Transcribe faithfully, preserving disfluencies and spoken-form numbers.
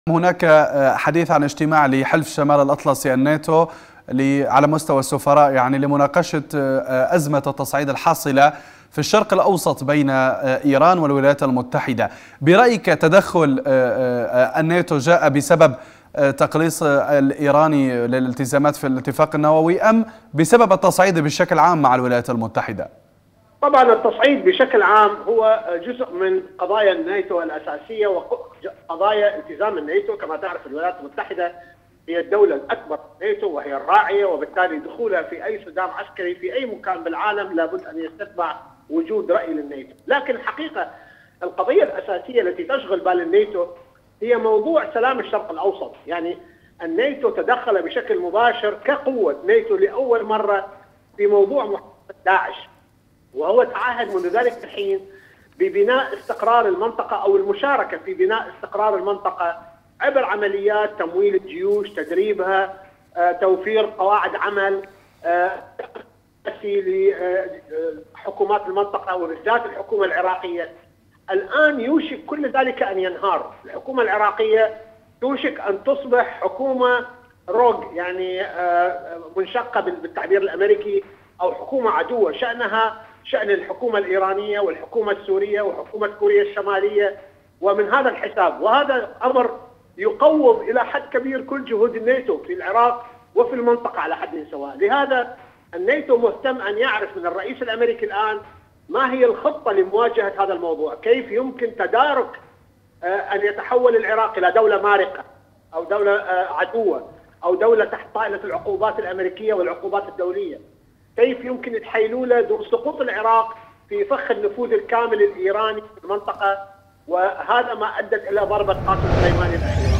هناك حديث عن اجتماع لحلف شمال الأطلسي الناتو على مستوى السفراء يعني لمناقشة أزمة التصعيد الحاصلة في الشرق الأوسط بين إيران والولايات المتحدة. برأيك تدخل الناتو جاء بسبب تقليص الإيراني للالتزامات في الاتفاق النووي أم بسبب التصعيد بشكل عام مع الولايات المتحدة؟ طبعا التصعيد بشكل عام هو جزء من قضايا الناتو الأساسية وقضايا التزام الناتو. كما تعرف الولايات المتحدة هي الدولة الأكبر في الناتو وهي الراعية، وبالتالي دخولها في أي صدام عسكري في أي مكان بالعالم لابد أن يستتبع وجود رأي للناتو. لكن الحقيقة القضية الأساسية التي تشغل بال الناتو هي موضوع سلام الشرق الأوسط. يعني الناتو تدخل بشكل مباشر كقوة ناتو لأول مرة في موضوع محاربة داعش، وهو تعهد منذ ذلك الحين ببناء استقرار المنطقة أو المشاركة في بناء استقرار المنطقة عبر عمليات تمويل الجيوش، تدريبها، آه، توفير قواعد عمل آه، لحكومات المنطقة وبالذات الحكومة العراقية. الآن يوشك كل ذلك أن ينهار. الحكومة العراقية توشك أن تصبح حكومة روج، يعني آه، منشقة بالتعبير الأمريكي، أو حكومة عدوة شأنها شأن الحكومة الإيرانية والحكومة السورية وحكومة كوريا الشمالية. ومن هذا الحساب وهذا أمر يقوض إلى حد كبير كل جهود الناتو في العراق وفي المنطقة على حد سواء. لهذا الناتو مهتم أن يعرف من الرئيس الأمريكي الآن ما هي الخطة لمواجهة هذا الموضوع، كيف يمكن تدارك أن يتحول العراق إلى دولة مارقة أو دولة عدوة أو دولة تحت طائلة العقوبات الأمريكية والعقوبات الدولية، كيف يمكن الحيلولة دون سقوط العراق في فخ النفوذ الكامل الإيراني في المنطقة. وهذا ما أدت إلى ضربة قاسم سليماني الأخيرة.